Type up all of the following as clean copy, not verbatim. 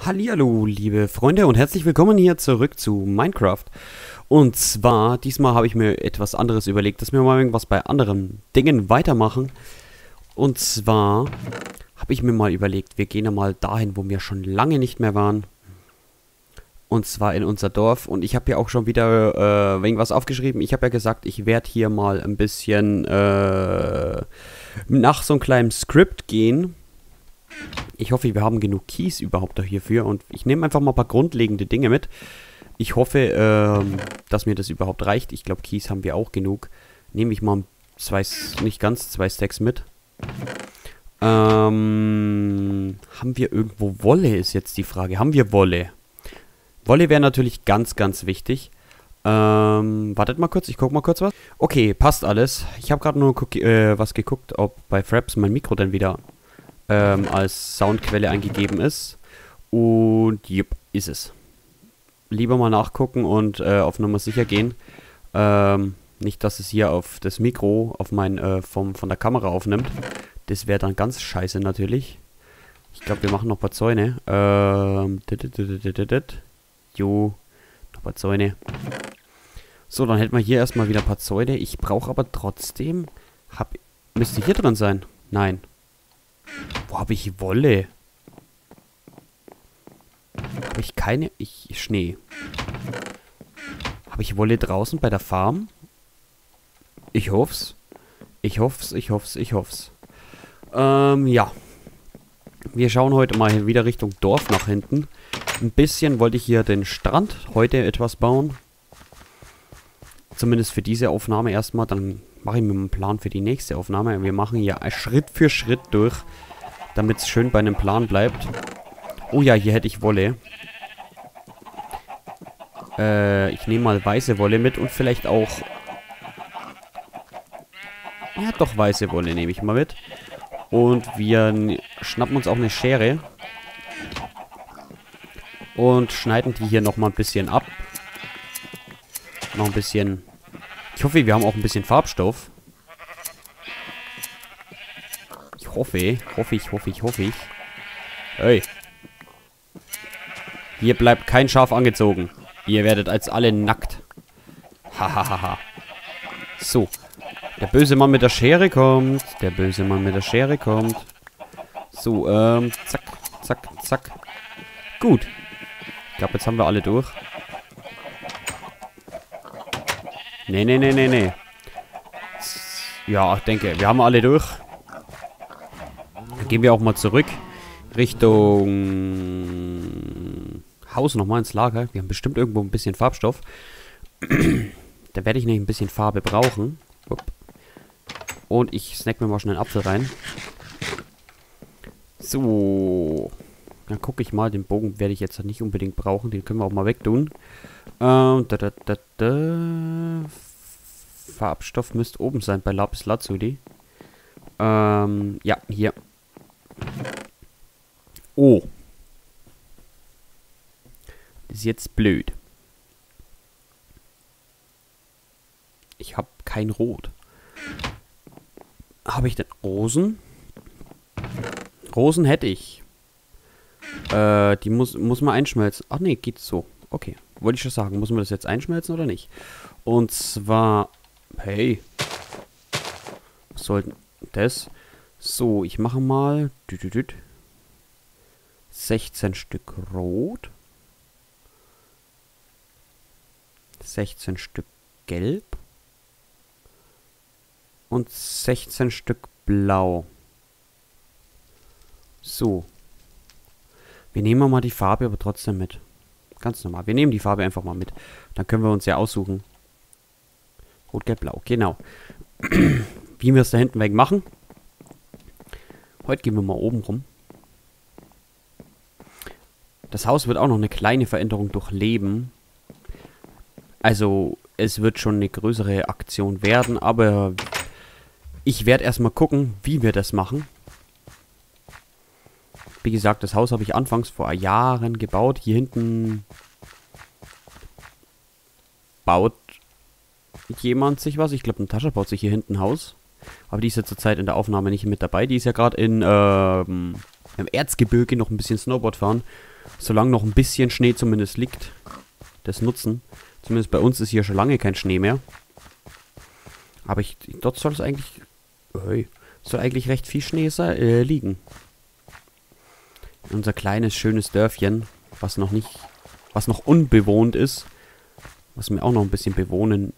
Hallihallo, liebe Freunde und herzlich willkommen hier zurück zu Minecraft. Und zwar, diesmal habe ich mir etwas anderes überlegt, dass wir mal irgendwas bei anderen Dingen weitermachen. Und zwar habe ich mir mal überlegt, wir gehen ja mal dahin, wo wir schon lange nicht mehr waren. Und zwar in unser Dorf. Und ich habe ja auch schon wieder irgendwas aufgeschrieben. Ich habe ja gesagt, ich werde hier mal ein bisschen nach so einem kleinen Skript gehen. Ich hoffe, wir haben genug Keys überhaupt hierfür. Und ich nehme einfach mal ein paar grundlegende Dinge mit. Ich hoffe, dass mir das überhaupt reicht. Ich glaube, Keys haben wir auch genug. Nehme ich mal nicht ganz zwei Stacks mit. Haben wir irgendwo Wolle, ist jetzt die Frage. Haben wir Wolle? Wolle wäre natürlich ganz, ganz wichtig. Wartet mal kurz, ich gucke mal kurz was. Okay, passt alles. Ich habe gerade nur was geguckt, ob bei Fraps mein Mikro dann wieder als Soundquelle eingegeben ist. Und jupp, ist es. Lieber mal nachgucken und auf Nummer sicher gehen. Nicht, dass es hier auf das Mikro auf von der Kamera aufnimmt. Das wäre dann ganz scheiße natürlich. Ich glaube, wir machen noch ein paar Zäune. Jo, noch ein paar Zäune. So, dann hätten wir hier erstmal wieder ein paar Zäune. Ich brauche aber trotzdem... Müsste hier drin sein? Nein. Wo habe ich Wolle? Habe ich keine... Schnee. Habe ich Wolle draußen bei der Farm? Ich hoff's. Ich hoff's. Ja. Wir schauen heute mal wieder Richtung Dorf nach hinten. Ein bisschen wollte ich hier den Strand heute etwas bauen. Zumindest für diese Aufnahme erstmal. Dann mache ich mir einen Plan für die nächste Aufnahme. Wir machen hier Schritt für Schritt durch, damit es schön bei einem Plan bleibt. Oh ja, hier hätte ich Wolle. Ich nehme mal weiße Wolle mit und vielleicht auch... Ja, doch, weiße Wolle nehme ich mal mit. Und wir schnappen uns auch eine Schere. Und schneiden die hier nochmal ein bisschen ab. Noch ein bisschen... Ich hoffe, wir haben auch ein bisschen Farbstoff. Ich hoffe. Hey. Hier bleibt kein Schaf angezogen. Ihr werdet als alle nackt. Hahaha. So. Der böse Mann mit der Schere kommt. So, zack. Gut. Ich glaube, jetzt haben wir alle durch. Nee. Ja, ich denke, wir haben alle durch. Dann gehen wir auch mal zurück. Richtung Haus nochmal ins Lager. Wir haben bestimmt irgendwo ein bisschen Farbstoff. Da werde ich nämlich ein bisschen Farbe brauchen. Und ich snack mir mal schnell einen Apfel rein. So. Dann gucke ich mal. Den Bogen werde ich jetzt nicht unbedingt brauchen. Den können wir auch mal wegtun. Farbstoff müsste oben sein bei Lapis Lazuli. Ja, hier. Oh. Das ist jetzt blöd. Ich habe kein Rot. Habe ich denn Rosen? Rosen hätte ich. Die muss man einschmelzen. Ach nee, geht so. Okay. Wollte ich schon sagen, muss man das jetzt einschmelzen oder nicht? Und zwar... Hey. Was soll denn das? So, ich mache mal... 16 Stück Rot. 16 Stück Gelb. Und 16 Stück Blau. So. Wir nehmen mal die Farbe aber trotzdem mit. Ganz normal. Wir nehmen die Farbe einfach mal mit. Dann können wir uns ja aussuchen. Rot, Gelb, Blau. Genau. Wie wir es da hinten weg machen. Heute gehen wir mal oben rum. Das Haus wird auch noch eine kleine Veränderung durchleben. Also, es wird schon eine größere Aktion werden, aber ich werde erstmal gucken, wie wir das machen. Wie gesagt, das Haus habe ich anfangs vor Jahren gebaut. Hier hinten baut jemand sich was. Ich glaube, Natascha baut sich hier hinten ein Haus. Aber die ist ja zurzeit in der Aufnahme nicht mit dabei. Die ist ja gerade im Erzgebirge noch ein bisschen Snowboard fahren. solange noch ein bisschen Schnee zumindest liegt, das nutzen. Zumindest bei uns ist hier schon lange kein Schnee mehr. Aber dort soll es eigentlich... soll eigentlich recht viel Schnee liegen. Unser kleines, schönes Dörfchen, was noch unbewohnt ist. Was wir auch noch ein bisschen bewohnen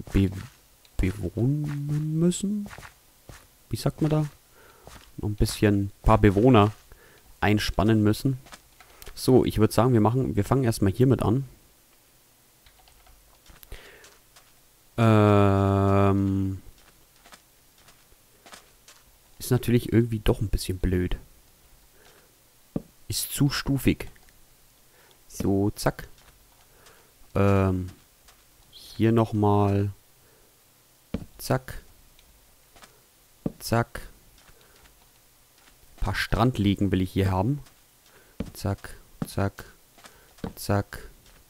müssen. Wie sagt man da? Noch ein bisschen, paar Bewohner einspannen müssen. So, ich würde sagen, wir fangen erstmal hiermit an. Ist natürlich irgendwie doch ein bisschen blöd. Ist zu stufig. So, zack. Hier nochmal. Zack. Zack. Ein paar Strandliegen will ich hier haben. Zack, zack, zack.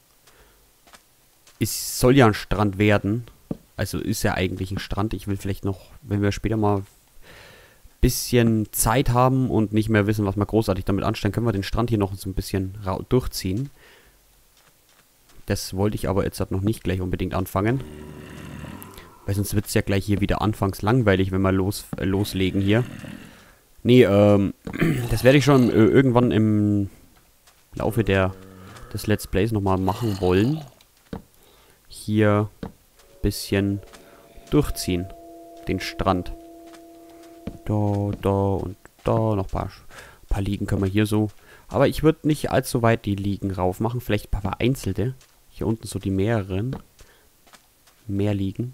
Es soll ja ein Strand werden. Also ist ja eigentlich ein Strand. Ich will vielleicht noch, wenn wir später mal ein bisschen Zeit haben und nicht mehr wissen, was wir großartig damit anstellen, können wir den Strand hier noch so ein bisschen durchziehen. Das wollte ich aber jetzt noch nicht gleich unbedingt anfangen. Weil sonst wird es ja gleich hier wieder anfangs langweilig, wenn wir loslegen hier. Nee, das werde ich schon irgendwann im Laufe des Let's Plays nochmal machen wollen. Hier ein bisschen durchziehen. Den Strand. Da und da. Noch ein paar Liegen können wir hier so. Aber ich würde nicht allzu weit die Liegen rauf machen. Vielleicht ein paar vereinzelte. Hier unten so die mehreren. Mehr Liegen.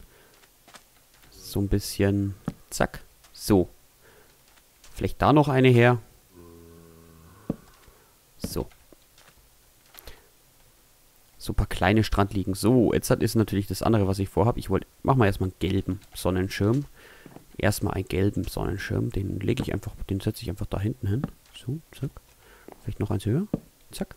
So ein bisschen. Zack. So. Vielleicht da noch eine her. So. So ein paar kleine Strandliegen. So, jetzt ist natürlich das andere, was ich vorhabe. Mach mal erstmal einen gelben Sonnenschirm. Erstmal einen gelben Sonnenschirm. Den setze ich einfach da hinten hin. So, zack. Vielleicht noch eins höher. Zack.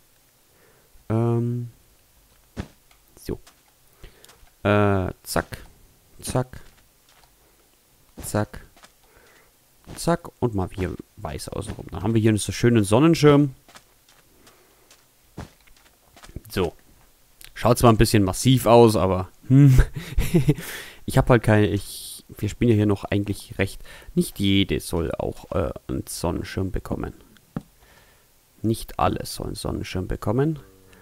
So. Zack. Zack. Zack. Zack. Und mal hier weiß außenrum. Dann haben wir hier so einen schönen Sonnenschirm. So. Schaut zwar ein bisschen massiv aus, aber ich habe halt keine... Wir spielen ja hier noch eigentlich recht... Nicht jede soll auch einen Sonnenschirm bekommen. Nicht alle sollen einen Sonnenschirm bekommen.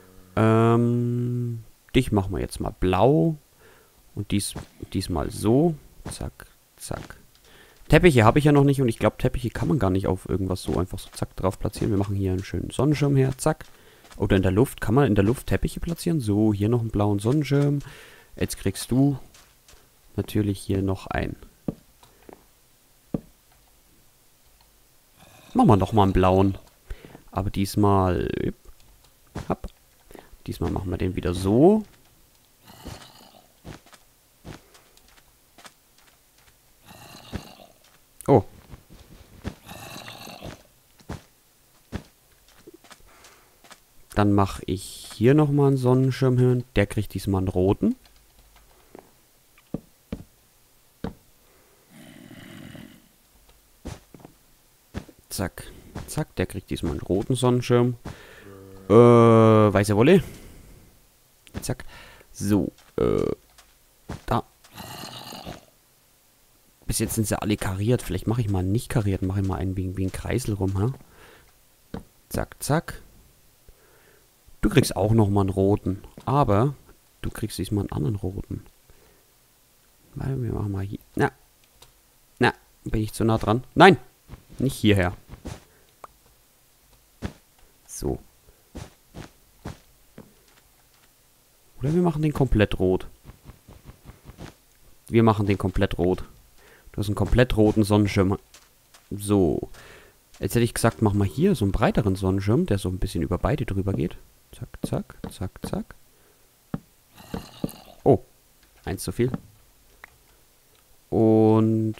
Dich machen wir jetzt mal blau. Und diesmal so. Zack, zack. Teppiche habe ich ja noch nicht und ich glaube, Teppiche kann man gar nicht auf irgendwas so einfach so zack drauf platzieren. Wir machen hier einen schönen Sonnenschirm her, zack. Oder in der Luft, kann man in der Luft Teppiche platzieren? So, hier noch einen blauen Sonnenschirm. Jetzt kriegst du natürlich hier noch einen. Machen wir doch mal einen blauen. Aber diesmal... Hopp. Diesmal machen wir den wieder so. Oh. Dann mache ich hier nochmal einen Sonnenschirm hin. Der kriegt diesmal einen roten. Zack. Zack, der kriegt diesmal einen roten Sonnenschirm. Weiße Wolle. Zack. So, da. Bis jetzt sind sie alle kariert. Vielleicht mache ich mal nicht kariert. Mache ich mal einen wie ein Kreisel rum, ha? Zack, zack. Du kriegst auch nochmal einen roten. Aber du kriegst diesmal einen anderen roten. Weil wir machen mal hier. Na. Na, bin ich zu nah dran? Nein! Nicht hierher. So. Oder wir machen den komplett rot. Wir machen den komplett rot. Du hast einen komplett roten Sonnenschirm. So. Jetzt hätte ich gesagt, mach mal hier so einen breiteren Sonnenschirm, der so ein bisschen über beide drüber geht. Zack, zack, zack, zack. Oh. Eins zu viel. Und...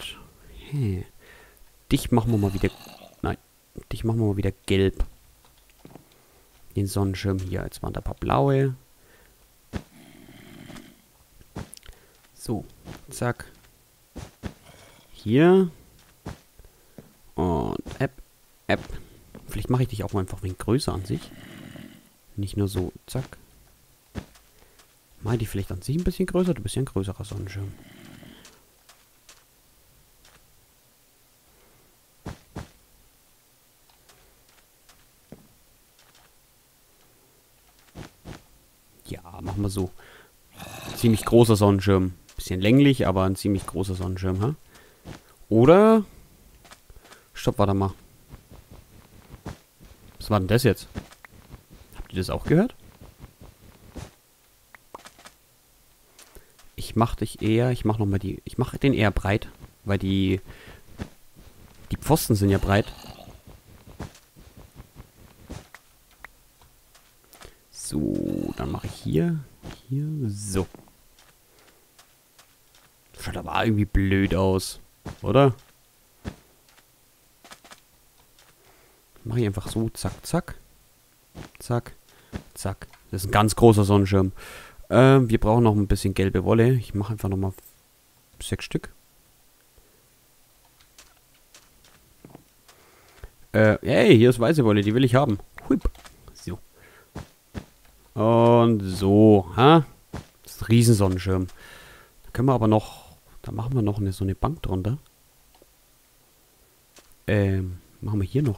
Dich machen wir mal wieder... Nein. Dich machen wir mal wieder gelb. Den Sonnenschirm hier. Jetzt waren da ein paar blaue. So. Zack. Hier. Und App. Vielleicht mache ich dich auch mal einfach ein wenig größer an sich. Nicht nur so, zack. Mal die vielleicht an sich ein bisschen größer? Du bist ja ein größerer Sonnenschirm. Ja, machen wir so. Ziemlich großer Sonnenschirm. Bisschen länglich, aber ein ziemlich großer Sonnenschirm, ha? Oder? Stopp, warte mal. Was war denn das jetzt? Habt ihr das auch gehört? Ich mach den eher breit, weil die Pfosten sind ja breit. So, dann mache ich hier, so. Schaut aber irgendwie blöd aus, oder? Mache ich einfach so, zack, zack. Zack, zack. Das ist ein ganz großer Sonnenschirm. Wir brauchen noch ein bisschen gelbe Wolle. Ich mache einfach nochmal 6 Stück. Hey, hier ist weiße Wolle, die will ich haben. Huip. So. Und so, ha? Das ist ein Riesensonnenschirm. Da können wir aber noch, da machen wir noch so eine Bank drunter. Machen wir hier noch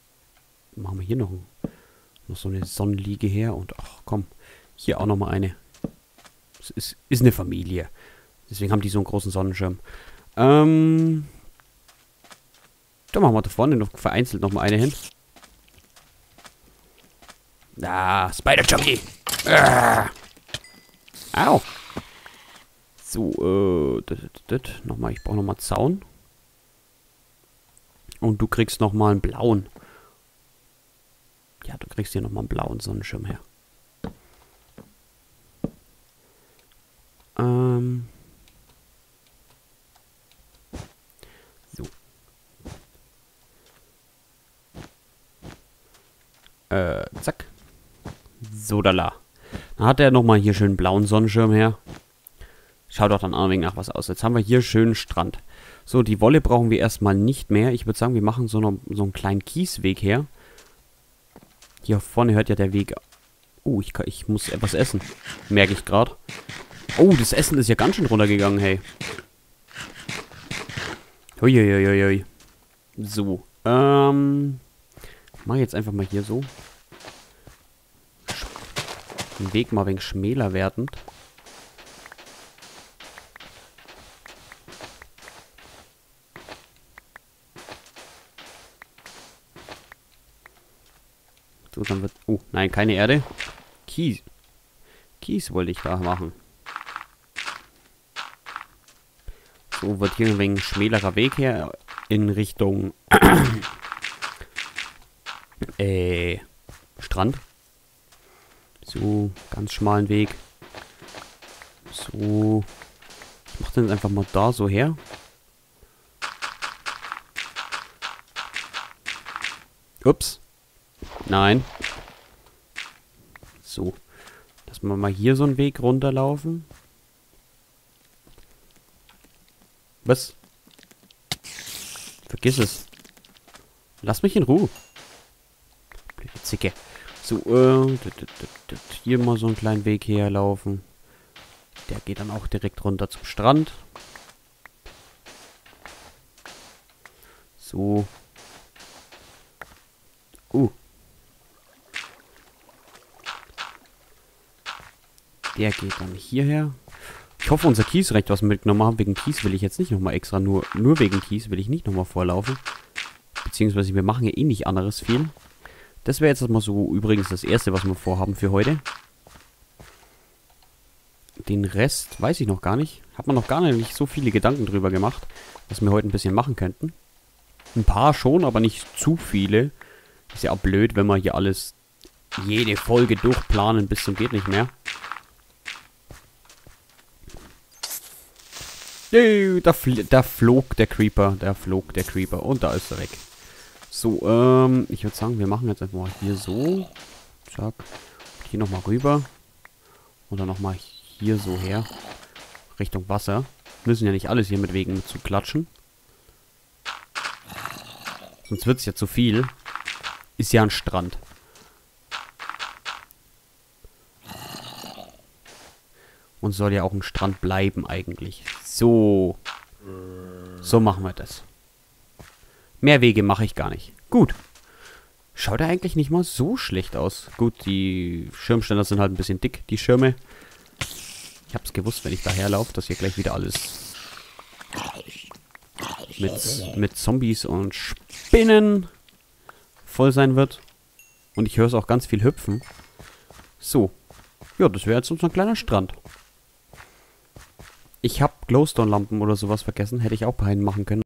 so eine Sonnenliege her und ach komm, hier auch nochmal eine. Es ist eine Familie. Deswegen haben die so einen großen Sonnenschirm. Da machen wir da vorne noch vereinzelt nochmal eine hin. Ah, Spider-Junkie. Au. So, nochmal, ich brauche nochmal Zaun. Und du kriegst nochmal einen blauen. Ja, du kriegst hier nochmal einen blauen Sonnenschirm her. So. Zack. So, da la. Dann hat er nochmal hier schön blauen Sonnenschirm her. Schaut doch dann ein wenig nach was aus. Jetzt haben wir hier schönen Strand. So, die Wolle brauchen wir erstmal nicht mehr. Ich würde sagen, wir machen so einen kleinen Kiesweg her. Hier vorne hört ja der Weg. Oh, ich muss etwas essen. Merke ich gerade. Oh, das Essen ist ja ganz schön runtergegangen, hey. Uiuiuiui. So, mach jetzt einfach mal hier so. Den Weg mal ein wenig schmäler werdend. So, dann wird... Oh, nein, keine Erde. Kies. Kies wollte ich da machen. So wird hier ein wenig schmälerer Weg her in Richtung Strand. So, ganz schmalen Weg. So. Ich mach den einfach mal da so her. Ups. Nein. So. Lass mal hier so einen Weg runterlaufen. Was? Vergiss es. Lass mich in Ruhe. Blöde Zicke. So, hier mal so einen kleinen Weg herlaufen. Der geht dann auch direkt runter zum Strand. So. Der geht dann hierher. Ich hoffe, unser Kies reicht, was wir mitgenommen haben. Wegen Kies will ich jetzt nicht nochmal extra, nur wegen Kies will ich nicht nochmal vorlaufen. Beziehungsweise wir machen ja eh nicht anderes viel. Das wäre jetzt mal so übrigens das erste, was wir vorhaben für heute. Den Rest weiß ich noch gar nicht. Hat man noch gar nicht so viele Gedanken drüber gemacht, was wir heute ein bisschen machen könnten. Ein paar schon, aber nicht zu viele. Ist ja auch blöd, wenn wir hier alles, jede Folge durchplanen bis zum geht nicht mehr. Da flog der Creeper. Und da ist er weg. So, ich würde sagen, wir machen jetzt einfach mal hier so. Zack. Hier nochmal rüber. Und dann nochmal hier so her. Richtung Wasser. Müssen ja nicht alles hier mit Wegen zu klatschen. Sonst wird es ja zu viel. Ist ja ein Strand. Und soll ja auch ein Strand bleiben eigentlich. So. So machen wir das. Mehr Wege mache ich gar nicht. Gut. Schaut ja eigentlich nicht mal so schlecht aus. Gut, die Schirmständer sind halt ein bisschen dick, die Schirme. Ich hab's gewusst, wenn ich daher laufe, dass hier gleich wieder alles mit Zombies und Spinnen voll sein wird. Und ich höre es auch ganz viel hüpfen. So. Ja, das wäre jetzt unser kleiner Strand. Ich habe Glowstone-Lampen oder sowas vergessen. Hätte ich auch bei machen können.